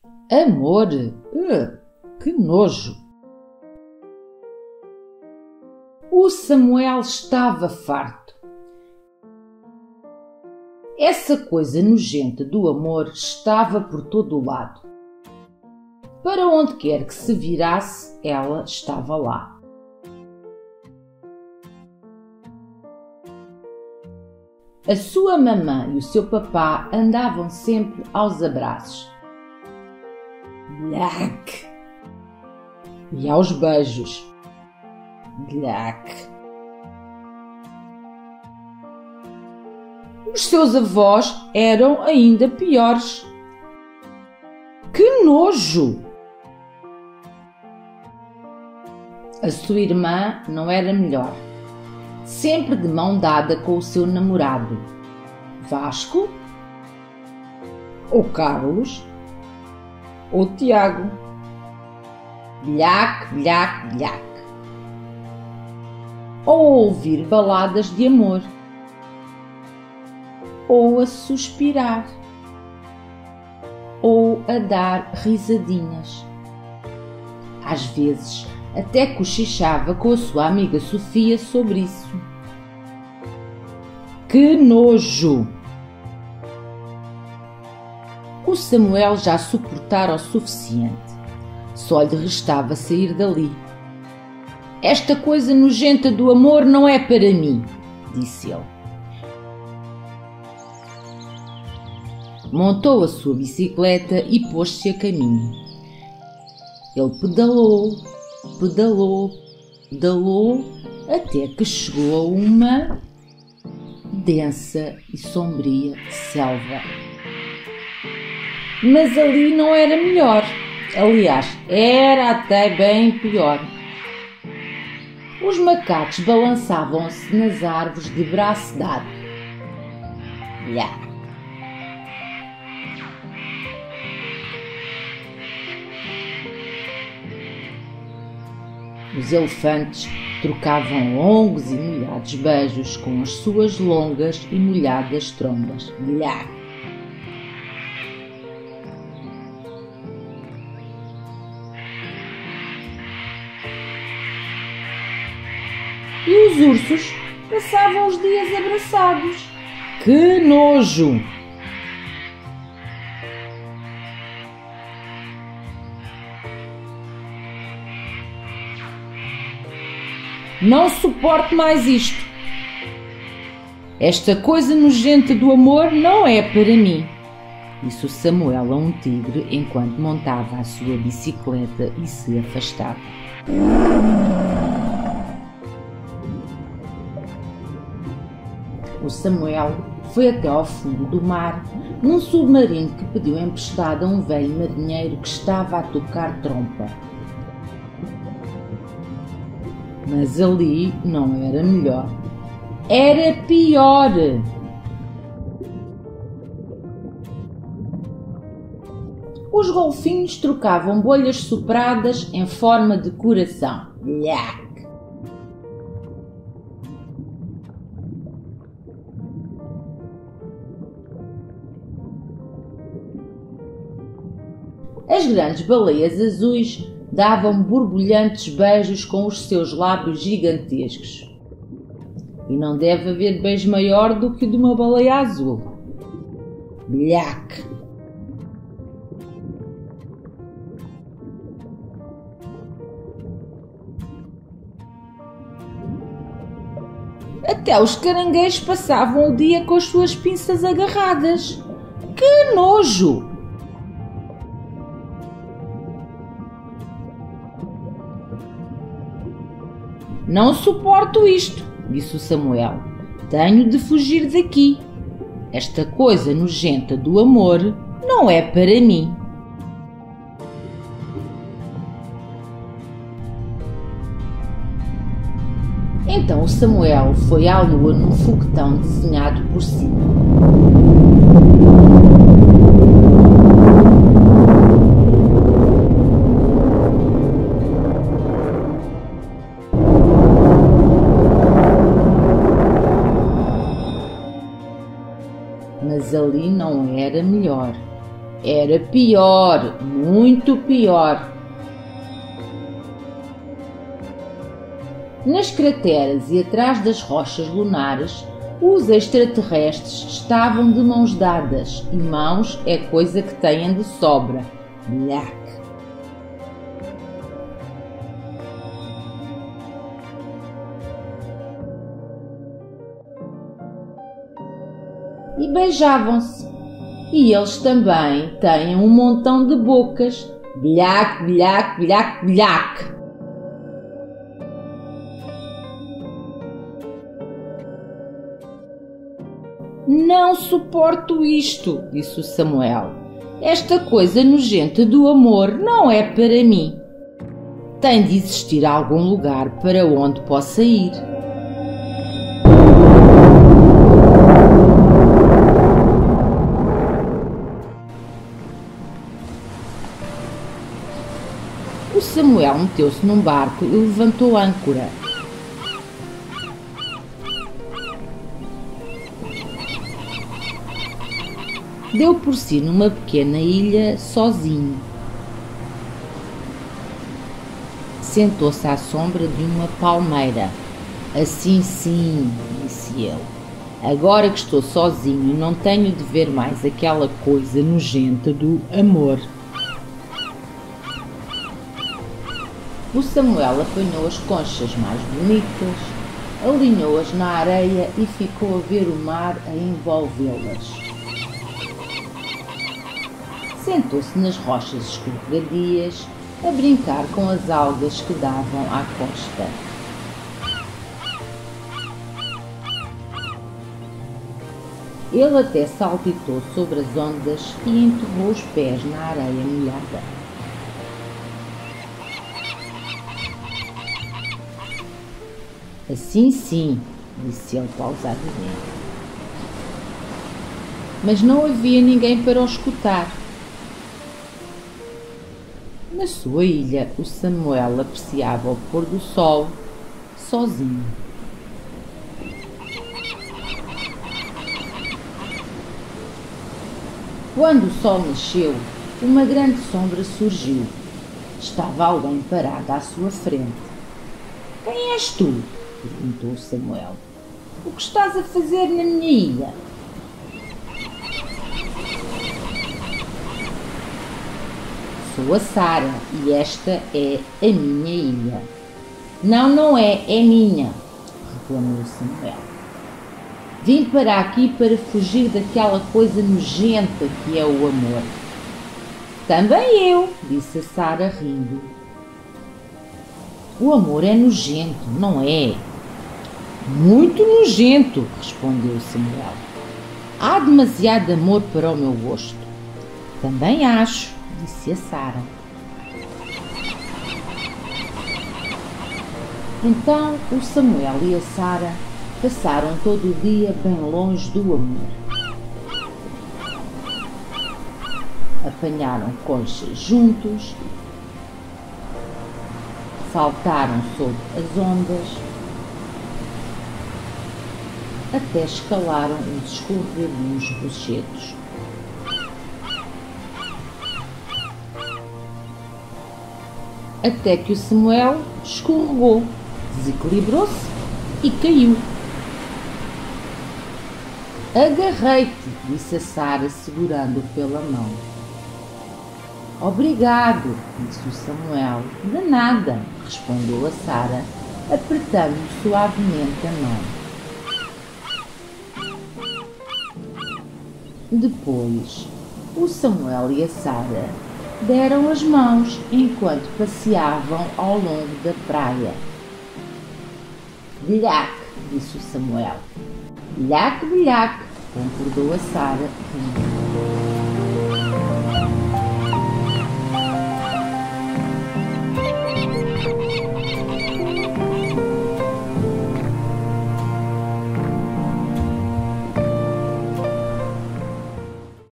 Amor? Que nojo! O Samuel estava farto. Essa coisa nojenta do amor estava por todo o lado. Para onde quer que se virasse, ela estava lá. A sua mamã e o seu papá andavam sempre aos abraços. Black! E aos beijos. Black! Os seus avós eram ainda piores. Que nojo! A sua irmã não era melhor. Sempre de mão dada com o seu namorado, Vasco, ou Carlos, ou Tiago. Bilhac, bilhac, bilhac. Ou ouvir baladas de amor, ou a suspirar, ou a dar risadinhas. Às vezes, até cochichava com a sua amiga Sofia sobre isso. Que nojo! O Samuel já suportara o suficiente. Só lhe restava sair dali. Esta coisa nojenta do amor não é para mim, disse ele. Montou a sua bicicleta e pôs-se a caminho. Ele pedalou, até que chegou a uma densa e sombria selva. Mas ali não era melhor. Aliás, era até bem pior. Os macacos balançavam-se nas árvores de braço dado. Lá. Os elefantes trocavam longos e molhados beijos com as suas longas e molhadas trombas. Lá. E os ursos passavam os dias abraçados. Que nojo! Não suporto mais isto. Esta coisa nojenta do amor não é para mim, disse o Samuel a um tigre enquanto montava a sua bicicleta e se afastava. O Samuel foi até ao fundo do mar, num submarino que pediu emprestado a um velho marinheiro que estava a tocar trompa. Mas ali não era melhor. Era pior. Os golfinhos trocavam bolhas sopradas em forma de coração. Lhac! As grandes baleias azuis davam borbulhantes beijos com os seus lábios gigantescos. E não deve haver beijo maior do que o de uma baleia azul. Bilhac! Até os caranguejos passavam o dia com as suas pinças agarradas. Que nojo! Não suporto isto, disse o Samuel. Tenho de fugir daqui. Esta coisa nojenta do amor não é para mim. Então o Samuel foi à lua num foguetão desenhado por cima. Mas ali não era melhor. Era pior, muito pior. Nas crateras e atrás das rochas lunares, os extraterrestres estavam de mãos dadas, e mãos é coisa que têm de sobra. Blhac. E beijavam-se. E eles também têm um montão de bocas. Blhac, blhac, blhac, blhac. Não suporto isto, disse o Samuel. Esta coisa nojenta do amor não é para mim. Tem de existir algum lugar para onde possa ir. O Samuel meteu-se num barco e levantou âncora. Deu por si numa pequena ilha, sozinho. Sentou-se à sombra de uma palmeira. Assim sim, disse ele. Agora que estou sozinho, não tenho de ver mais aquela coisa nojenta do amor. O Samuel apanhou as conchas mais bonitas, alinhou-as na areia e ficou a ver o mar a envolvê-las. Sentou-se nas rochas escorregadias, a brincar com as algas que davam à costa. Ele até saltitou sobre as ondas e enterrou os pés na areia molhada. Assim sim, disse ele pausadamente. Mas não havia ninguém para o escutar. Na sua ilha, o Samuel apreciava o pôr do sol, sozinho. Quando o sol nasceu, uma grande sombra surgiu. Estava alguém parado à sua frente. — Quem és tu? Perguntou Samuel. — O que estás a fazer na minha ilha? Sou a Sara e esta é a minha ilha. Não, não é, é minha, reclamou Samuel. Vim para aqui para fugir daquela coisa nojenta que é o amor. Também eu, disse a Sara rindo. O amor é nojento, não é? Muito nojento, respondeu Samuel. Há demasiado amor para o meu gosto. Também acho, disse a Sara. Então o Samuel e a Sara passaram todo o dia bem longe do amor. Apanharam conchas juntos, saltaram sobre as ondas, até escalaram os escorregadios rochedos. Até que o Samuel escorregou, desequilibrou-se e caiu. Agarrei-te, disse a Sara, segurando-o pela mão. Obrigado, disse o Samuel. De nada, respondeu a Sara, apertando suavemente a mão. Depois, o Samuel e a Sara deram as mãos enquanto passeavam ao longo da praia. Bilhac, disse o Samuel. Bilhac, bilhac, concordou a Sara, rindo.